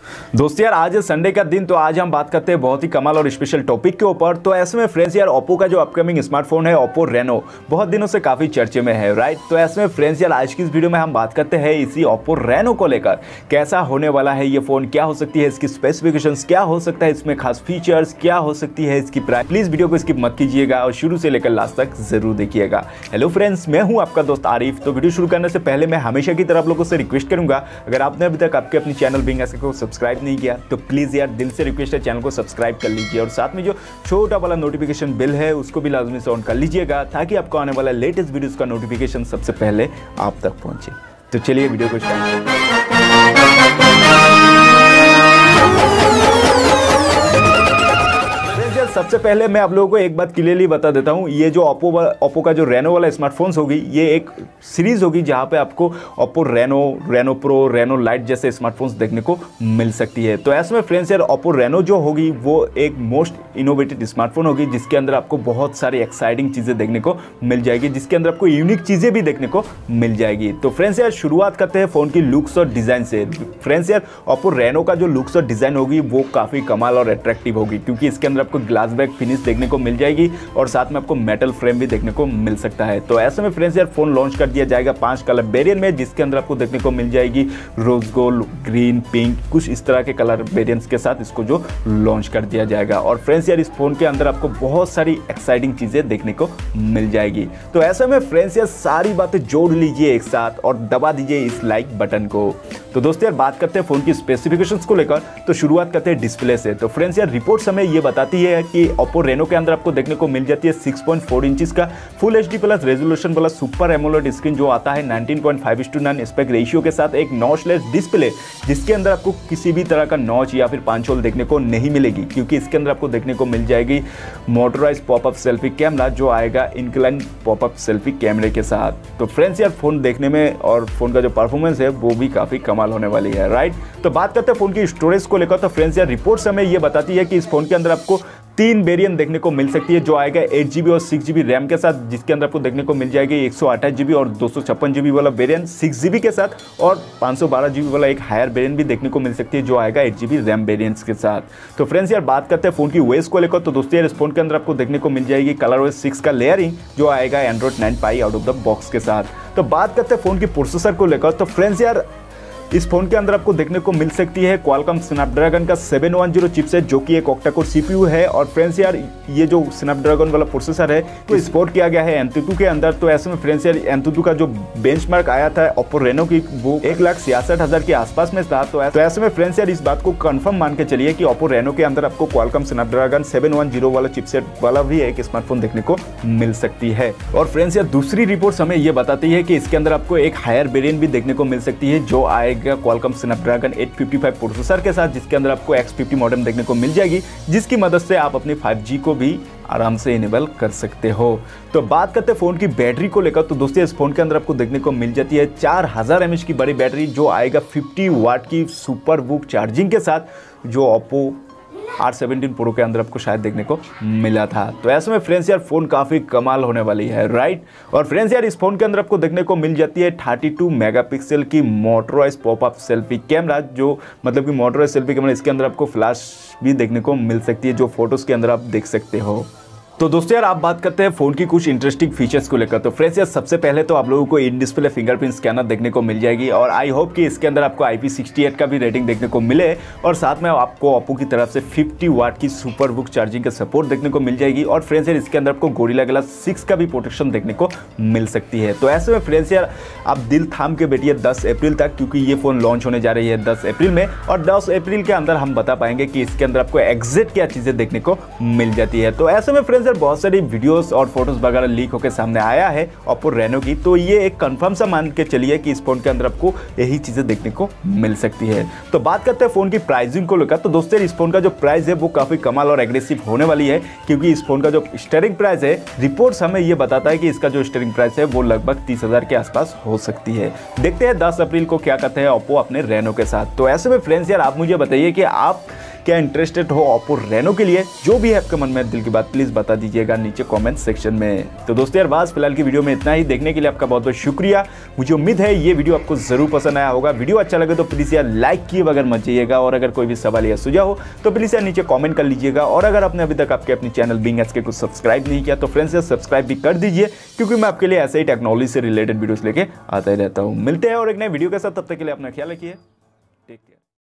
दोस्तों यार आज है संडे का दिन, तो आज हम बात करते हैं बहुत ही कमाल और स्पेशल टॉपिक के ऊपर। तो ऐसे में फ्रेंड्स यार ओप्पो का जो अपकमिंग स्मार्टफोन है ओप्पो रेनो बहुत दिनों से काफ़ी चर्चे में है, राइट। तो ऐसे में फ्रेंड्स यार आज की इस वीडियो में हम बात करते हैं इसी ओप्पो रेनो को लेकर, कैसा होने वाला है ये फ़ोन, क्या हो सकती है इसकी स्पेसिफिकेशंस, क्या हो सकता है इसमें खास फीचर्स, क्या हो सकती है इसकी प्राइस। प्लीज़ वीडियो को स्किप मत कीजिएगा और शुरू से लेकर लास्ट तक जरूर देखिएगा। हेलो फ्रेंड्स, मैं हूँ आपका दोस्त आरिफ। तो वीडियो शुरू करने से पहले मैं हमेशा की तरह आप लोगों से रिक्वेस्ट करूँगा, अगर आपने अभी तक आपके अपनी चैनल बिंग को सब्सक्राइब नहीं किया तो प्लीज़ यार दिल से रिक्वेस्ट है चैनल को सब्सक्राइब कर लीजिए और साथ में जो छोटा वाला नोटिफिकेशन बिल है उसको भी लाजमी से ऑन कर लीजिएगा ताकि आपको आने वाला लेटेस्ट वीडियोस का नोटिफिकेशन सबसे पहले आप तक पहुंचे। तो चलिए वीडियो को स्टार्ट करते हैं। सबसे पहले मैं आप लोगों को एक बात क्लियरली बता देता हूँ, ये जो ओप्पो का जो रेनो वाला स्मार्टफोन्स होगी ये एक सीरीज़ होगी जहाँ पे आपको Oppo Reno pro, Reno lite जैसे स्मार्टफोन्स देखने को मिल सकती है। तो ऐसे में फ्रेंड्स यार ओप्पो रेनो जो होगी वो एक मोस्ट इनोवेटिव स्मार्टफोन होगी जिसके अंदर आपको बहुत सारी एक्साइटिंग चीज़ें देखने को मिल जाएगी, जिसके अंदर आपको यूनिक चीज़ें भी देखने को मिल जाएगी। तो फ्रेंड्स यार शुरुआत करते हैं फ़ोन की लुक्स और डिज़ाइन से। फ्रेंड्स यार ओप्पो रेनो का जो लुक्स और डिज़ाइन होगी वो काफ़ी कमाल और अट्रैक्टिव होगी, क्योंकि इसके अंदर आपको ग्लास बैक फिनिश देखने को मिल जाएगी और साथ में आपको मेटल फ्रेम भी देखने को मिल सकता है। तो ऐसे में फ्रेंड्स यार फोन लॉन्च कर दिया जाएगा 5 कलर वेरिएंट में, जिसके अंदर आपको देखने को मिल जाएगी रोज गोल्ड, ग्रीन, पिंक, कुछ इस तरह के कलर वेरिएंट्स के साथ इसको जो लॉन्च कर दिया जाएगा। और फ्रेंड्स यार इस फोन के अंदर आपको बहुत सारी एक्साइटिंग चीजें देखने को मिल जाएगी। तो ऐसे में फ्रेंड्स यार सारी बातें जोड़ लीजिए एक साथ और दबा दीजिए इस लाइक बटन को। तो दोस्तों यार बात करते हैं फोन की स्पेसिफिकेशंस को लेकर, तो शुरुआत करते हैं डिस्प्ले से। तो फ्रेंड्स यार रिपोर्ट्स हमें ये बताती है कि ओप्पो रेनो के अंदर आपको देखने को मिल जाती है 6.4 इंचेस का फुल एचडी प्लस रेजोल्यूशन वाला सुपर एमोलेड स्क्रीन जो आता है 19.5:9 एस्पेक्ट रेशियो के साथ, एक नॉचलेस डिस्प्ले जिसके अंदर आपको किसी भी तरह का नॉच या फिर पंच होल देखने को नहीं मिलेगी, क्योंकि इसके अंदर आपको देखने को मिल जाएगी मोटराइज पॉपअप सेल्फी कैमरा जो आएगा इंक्लाइन पॉपअप सेल्फी कैमरे के साथ। तो फ्रेंड्स यार फोन देखने में और फोन का जो परफॉर्मेंस है वो भी काफी कमाल होने वाली है, राइट। तो बात करते हैं फोन की स्टोरेज को लेकर। तो फ्रेंड्स यार रिपोर्ट्स हमें ये बताती है कि इस फोन के अंदर आपको 3 वेरिएंट देखने को मिल सकती है जो आएगा 8GB और 6GB रैम के साथ, जिसके अंदर आपको देखने को मिल जाएगी 128GB और 256GB वाला वेरिएंट 6GB के साथ, और 512GB वाला एक हायर वेरिएंट भी देखने को मिल सकती है जो आएगा 8GB रैम वेरिएंट्स के साथ। तो फ्रेंड्स यार बात करते हैं फोन की ओएस को लेकर। तो दोस्तों यार इस फोन के अंदर आपको देखने को मिल जाएगी ColorOS 6 का लेयरिंग जो आएगा Android 9 pie out of the box के साथ। तो बात करते हैं फोन की प्रोसेसर को लेकर। तो फ्रेंड्स यार इस फोन के अंदर आपको देखने को मिल सकती है क्वालकॉम स्नैपड्रैगन का 710 चिपसेट जो कि एक ऑक्टा कोर सीपीयू है। और फ्रेंड्स यार ये जो स्नैपड्रैगन वाला प्रोसेसर है तो स्पोर्ट किया गया है एंतुतु के अंदर। तो ऐसे में फ्रेंड्स यार एंतुतु का जो बेंचमार्क आया था ओप्पो रेनो की वो 1,66,000 के आसपास में था। तो ऐसे में फ्रेंड्स यार इस बात को कंफर्म मान के चलिए कि ओप्पो रेनो के अंदर आपको क्वालकॉम स्नैपड्रैगन 710 वाला चिपसेट वाला भी एक स्मार्टफोन देखने को मिल सकती है। और फ्रेंड्स यार दूसरी रिपोर्ट्स हमें ये बताती है कि इसके अंदर आपको एक हायर वेरिएंट भी देखने को मिल सकती है जो आएगा क्वालकॉम स्नैपड्रैगन 855 प्रोसेसर के साथ, जिसके अंदर आपको X50 मॉडेम देखने को मिल जाएगी, जिसकी मदद से आप अपनी 5G को भी आराम से इनेबल कर सकते हो। तो बात करते हैं फोन की बैटरी को लेकर। तो दोस्तों इस फोन के अंदर आपको देखने को मिल जाती है 4000 mAh की बड़ी बैटरी जो आएगा 50 वाट की सुपर वूक चार्जिंग के साथ, जो ओप्पो R17 प्रो के अंदर आपको शायद देखने को मिला था। तो ऐसे में फ्रेंड्स यार फोन काफ़ी कमाल होने वाली है, राइट। और फ्रेंड्स यार इस फोन के अंदर आपको देखने को मिल जाती है 32 मेगापिक्सल की मोटराइज पॉपअप सेल्फी कैमरा, जो मतलब कि मोटराइज सेल्फी कैमरा, इसके अंदर आपको फ्लैश भी देखने को मिल सकती है जो फोटोज़ के अंदर आप देख सकते हो। तो दोस्तों यार आप बात करते हैं फ़ोन की कुछ इंटरेस्टिंग फीचर्स को लेकर। तो फ्रेंड्स यार सबसे पहले तो आप लोगों को इन डिस्प्ले फिंगरप्रिंट स्कैनर देखने को मिल जाएगी और आई होप कि इसके अंदर आपको IP68 का भी रेटिंग देखने को मिले, और साथ में आपको ओप्पो की तरफ से 50 वाट की सुपर बुक चार्जिंग का सपोर्ट देखने को मिल जाएगी। और फ्रेंड्स यार इसके अंदर आपको गोरिल्ला ग्लास 6 का भी प्रोटेक्शन देखने को मिल सकती है। तो ऐसे में फ्रेंड्स यार आप दिल थाम के बैठिए 10 अप्रैल तक, क्योंकि ये फ़ोन लॉन्च होने जा रही है 10 अप्रैल में, और 10 अप्रैल के अंदर हम बता पाएंगे कि इसके अंदर आपको एग्जैक्ट क्या चीज़ें देखने को मिल जाती है। तो ऐसे में फ्रेंड्स यार बहुत सारी वीडियोस और फोटोज वगैरह लीक होकर सामने आया है ओप्पो रेनो की, तो ये एक कंफर्म सा मान के चलिए कि इस फोन के अंदर आपको यही चीजें देखने को मिल सकती है। तो बात करते हैं फोन की प्राइसिंग को लेकर। तो दोस्तों इस फोन का जो प्राइस है वो काफी कमाल और एग्रेसिव होने वाली है, क्योंकि इस फोन का जो स्टार्टिंग प्राइस है रिपोर्ट्स हमें ये बताता है कि इसका जो स्टार्टिंग प्राइस है वो लगभग 30,000 के आसपास हो सकती है। देखते हैं 10 अप्रैल को क्या कहते हैं ओप्पो अपने रेनो के साथ। तो ऐसे में फ्रेंड्स यार आप मुझे बताइए कि आप क्या इंटरेस्टेड हो ओप्पो रेनो के लिए? जो भी है आपके मन में दिल की बात प्लीज़ बता दीजिएगा नीचे कॉमेंट सेक्शन में। तो दोस्तों यार बस फिलहाल की वीडियो में इतना ही। देखने के लिए आपका बहुत बहुत शुक्रिया। मुझे उम्मीद है ये वीडियो आपको जरूर पसंद आया होगा। वीडियो अच्छा लगे तो प्लीज़ यार लाइक किए बगैर मत जाइएगा, और अगर कोई भी सवाल या सुझाव हो तो प्लीज़ यार नीचे कॉमेंट कर लीजिएगा। और अगर आपने अभी तक आपके अपने चैनल बिंग एच के कुछ सब्सक्राइब नहीं किया तो फ्रेंड्स सब्सक्राइब भी कर दीजिए, क्योंकि मैं आपके लिए ऐसे ही टेक्नोलॉजी से रिलेटेड वीडियोस लेके आता ही रहता हूँ। मिलते हैं और एक नए वीडियो के साथ, तब तक के लिए अपना ख्याल रखिए। Take care.